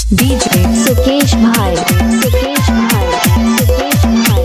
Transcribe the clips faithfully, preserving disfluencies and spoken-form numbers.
DJ Sukesh भाई, सुकेश भाई, सुकेश भाई,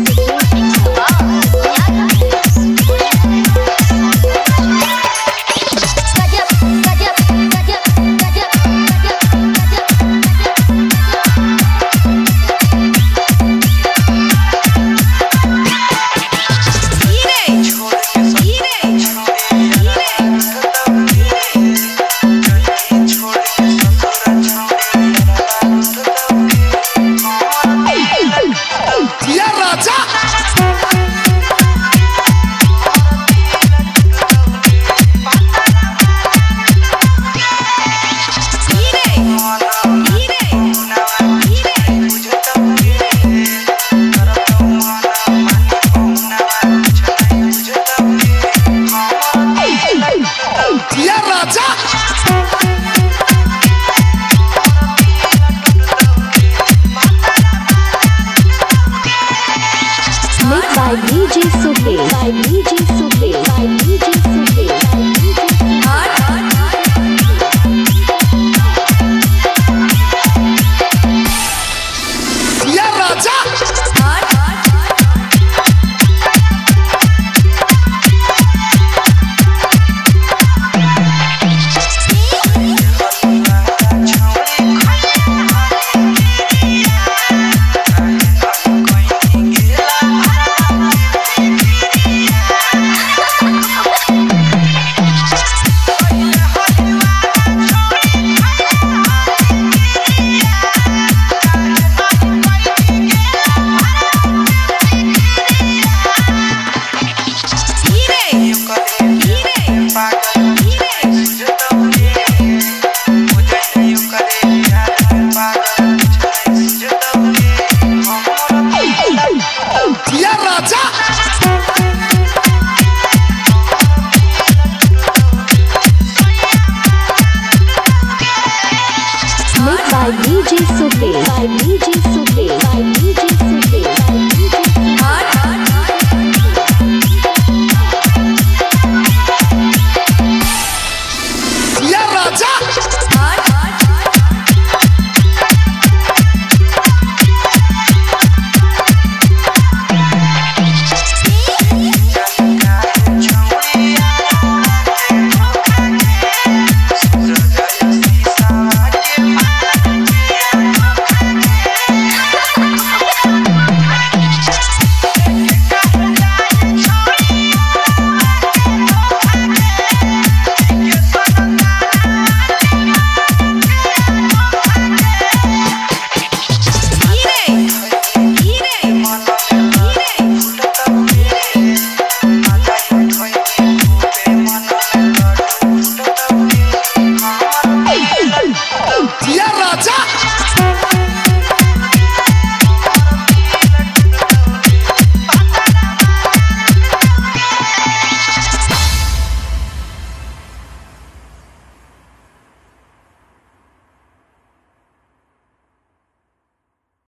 by D J Sukesh, by D J Sukesh, by D J Sukesh, by D J या राजा by D J Sukesh, by D J Sukesh, by D J Sukesh, by D J